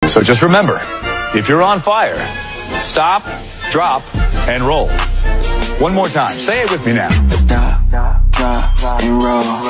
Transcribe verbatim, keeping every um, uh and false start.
So just remember, if you're on fire, stop, drop, and roll. One more time. Say it with me now. Stop, drop, and roll.